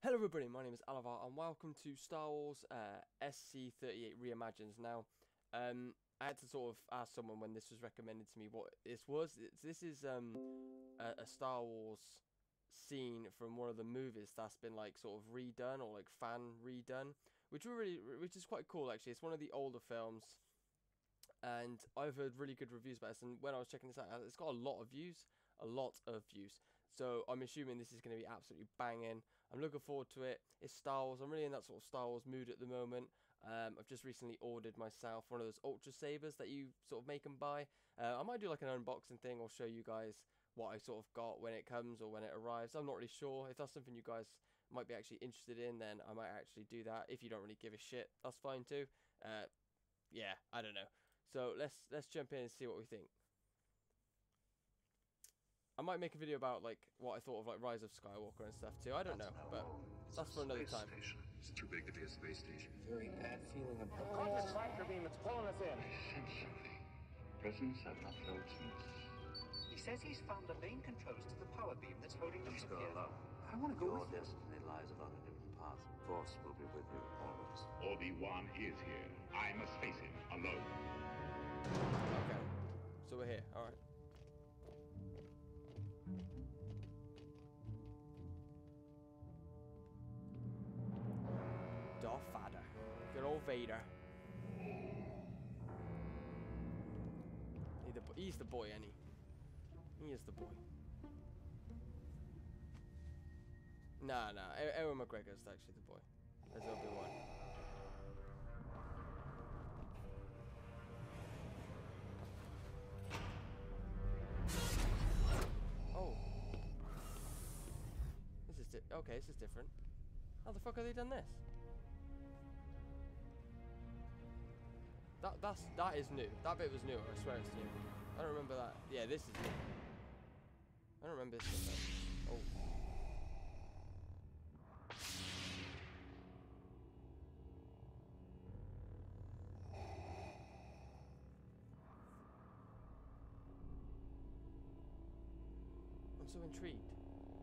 Hello everybody, my name is Alavar and welcome to Star Wars SC38 Reimagined. Now, I had to sort of ask someone when this was recommended to me what this was. This is a Star Wars scene from one of the movies that's been like sort of redone or like fan redone, which is quite cool actually. It's one of the older films, and I've heard really good reviews about this. And when I was checking this out, it's got a lot of views. So I'm assuming this is going to be absolutely banging. I'm looking forward to it. It's Star Wars. I'm really in that sort of Star Wars mood at the moment. I've just recently ordered myself one of those Ultra Sabers that you sort of make and buy. I might do like an unboxing thing or show you guys what I sort of got when it comes or when it arrives. I'm not really sure. If that's something you guys might be actually interested in, then I might actually do that. If you don't really give a shit, that's fine too. Yeah, I don't know. So let's jump in and see what we think. I might make a video about like what I thought of like Rise of Skywalker and stuff too. I don't know, but that's for another time. It's too big to be a space station. Very bad feeling about it. Caught this tractor beam, it's pulling us in. I sense something. Presence I've not felt since. He says he's found the main controls to the power beam that's holding the Let's ship go here. alone. I want to go Your with you. destiny lies along a different path. Force will be with you always. Obi-Wan is here. I must face him alone. Okay, so we're here. All right. Darth Vader. Good old Vader. He's the boy, ain't he? He is the boy. Nah. Ewan McGregor's actually the boy. As Obi-Wan. Oh. This is okay, this is different. How the fuck have they done this? That is new. That bit was new. I swear it's new. I don't remember that. Yeah, this is new. I don't remember this bit though. Oh. I'm so intrigued.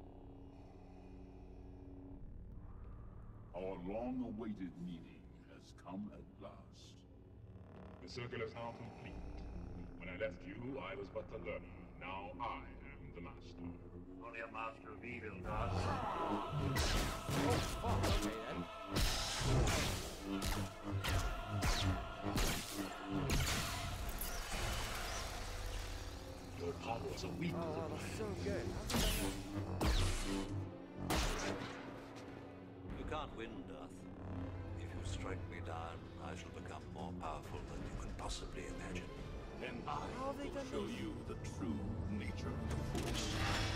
Our long-awaited meeting has come at last. The circle is now complete. When I left you, I was but the learner. Now I am the master. Only a master of evil does. Oh fuck, okay then. Your powers are weak. Oh wow, that's so good. You can't win, Darth. If you strike me down, I shall become more powerful than you can possibly imagine. Then How have they will done show this? you the true nature of the Force.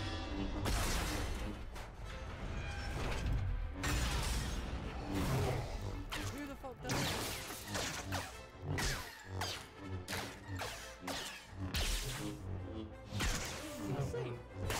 Who the fuck does this? Insane.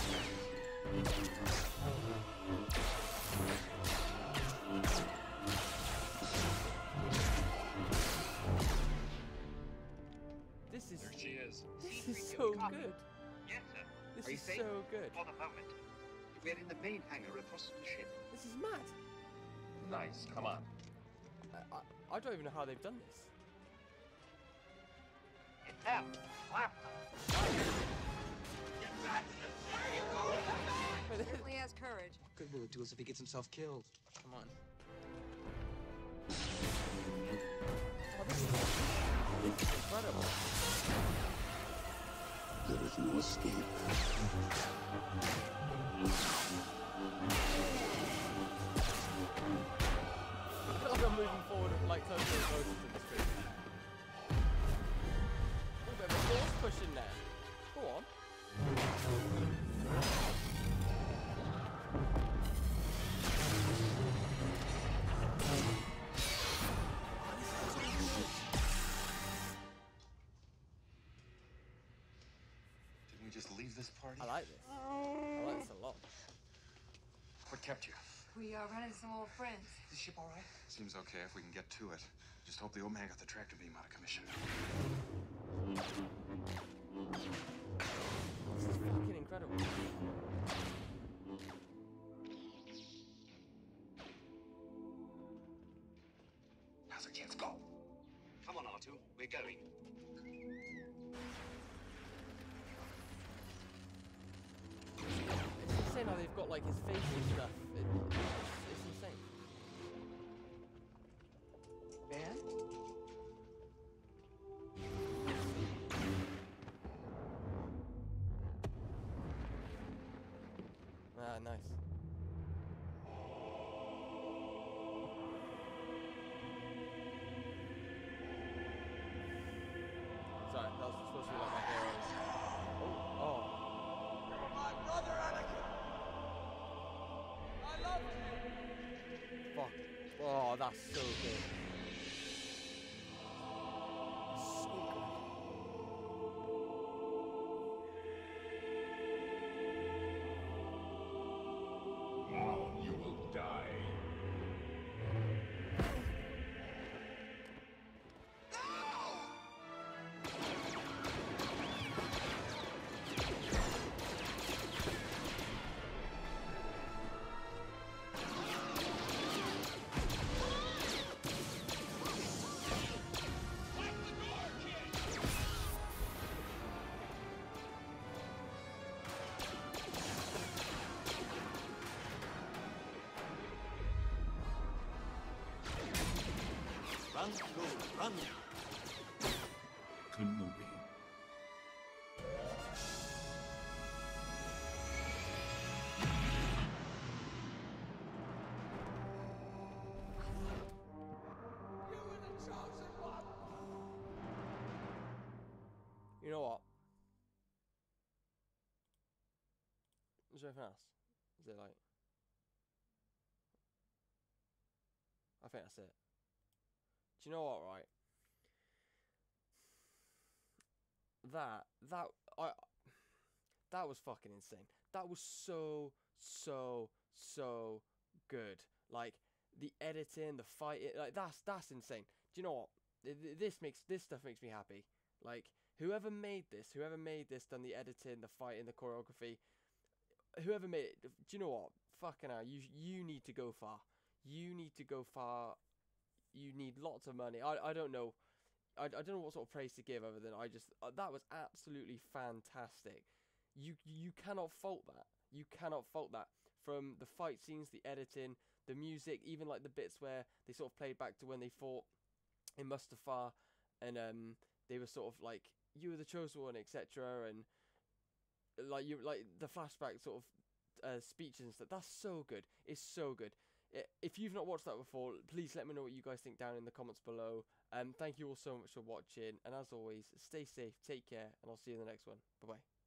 This is so good. Yes, sir. This Are you is safe? so good. For the moment. We're in the main hangar across the ship. This is mad. Nice, come on. I don't even know how they've done this. It's them. Slap them. Certainly has courage. Good will it do us if he gets himself killed? Come on. Oh, this is incredible. There is no escape. I feel like I'm moving forward like totally closer to the screen. A bit of a force push in there. Go on. Didn't we just leave this party? I like this. I like this a lot. What kept you? We are running some old friends. Is the ship all right? Seems okay if we can get to it. Just hope the old man got the tractor beam out of commission. This is fucking incredible. us a chance. Go. Come on, R2. We're going. It's insane how they've got like his face and stuff. It's insane. Ben? Ah, nice. Sorry, that was supposed to be like my heroes. Oh, oh. You're my brother, Anakin. I love you. Fuck. Oh, that's so good. So good. Now you will die. Run, Luke, run! Kenobi. You were the chosen one. You know what? Is there anything else? Is it like... I think that's it. Do you know what, right? That was fucking insane. That was so good. Like the editing, the fighting, like that's insane. Do you know what? This stuff makes me happy. Like whoever made this, done the editing, the fighting, the choreography, whoever made it. Do you know what? Fucking hell, you need to go far. You need to go far. You need lots of money. I don't know. I don't know what sort of praise to give other than I just that was absolutely fantastic. You cannot fault that. You cannot fault that. From the fight scenes, the editing, the music, even like the bits where they sort of played back to when they fought in Mustafar, and they were sort of like you were the chosen one, etc. And like the flashback sort of speeches and stuff. That's so good. It's so good. If you've not watched that before, please let me know what you guys think down in the comments below. Thank you all so much for watching, and as always, stay safe, take care, and I'll see you in the next one. Bye bye.